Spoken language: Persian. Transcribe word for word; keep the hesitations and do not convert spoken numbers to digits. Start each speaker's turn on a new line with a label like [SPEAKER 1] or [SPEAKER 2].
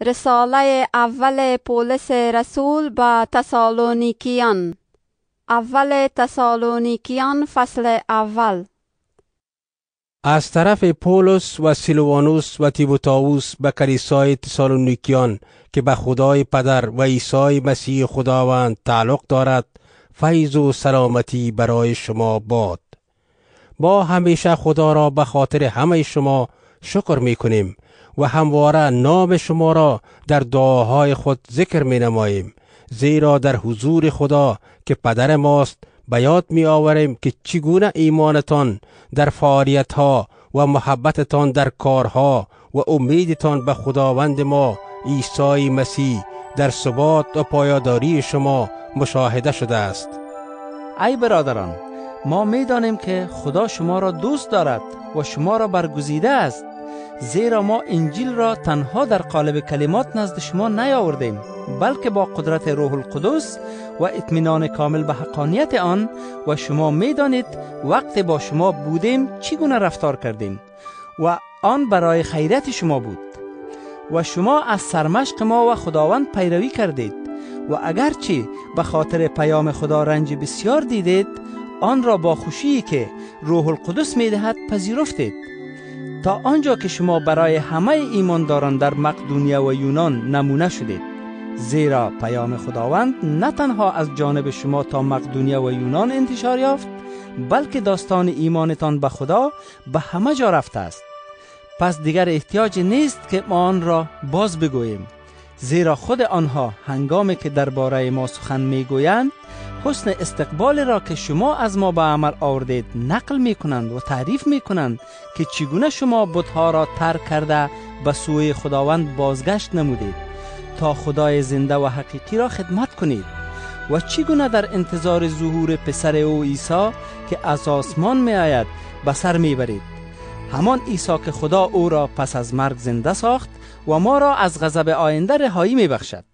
[SPEAKER 1] رساله اول پولس رسول به تسالونیکیان. اول تسالونیکیان فصل اول.
[SPEAKER 2] از طرف پولس و سیلوانوس و تیموتائوس به کلیسای تسالونیکیان که به خدای پدر و عیسی مسیح خداوند تعلق دارد، فیض و سلامتی برای شما باد. ما همیشه خدا را به خاطر همه شما شکر می کنیم و همواره نام شما را در دعاهای خود ذکر می نماییم، زیرا در حضور خدا که پدر ماست به یاد می آوریم که چگونه ایمانتان در فعالیت‌ها و محبتتان در کارها و امیدتان به خداوند ما عیسی مسیح در ثبات و پایداری شما مشاهده شده است.
[SPEAKER 3] ای برادران، ما می دانیم که خدا شما را دوست دارد و شما را برگزیده است، زیرا ما انجیل را تنها در قالب کلمات نزد شما نیاوردیم، بلکه با قدرت روح القدس و اطمینان کامل به حقانیت آن. و شما می دانید وقت با شما بودیم چگونه رفتار کردیم و آن برای خیریت شما بود و شما از سرمشق ما و خداوند پیروی کردید و اگرچه به خاطر پیام خدا رنج بسیار دیدید، آن را با خوشی که روح القدس می دهد پذیرفتید، تا آنجا که شما برای همه ایمانداران در مقدونیه و یونان نمونه شدید. زیرا پیام خداوند نه تنها از جانب شما تا مقدونیه و یونان انتشار یافت، بلکه داستان ایمانتان به خدا به همه جا رفته است. پس دیگر احتیاج نیست که ما آن را باز بگوییم، زیرا خود آنها هنگامی که درباره ما سخن میگویند، حسن استقبال را که شما از ما به عمل آوردید نقل می کنند و تعریف می کنند که چگونه شما بت‌ها را ترک کرده به سوی خداوند بازگشت نمودید تا خدای زنده و حقیقی را خدمت کنید و چگونه در انتظار ظهور پسر او عیسی که از آسمان می آید به سر می برید. همان عیسی که خدا او را پس از مرگ زنده ساخت و ما را از غضب آینده رهایی می بخشد.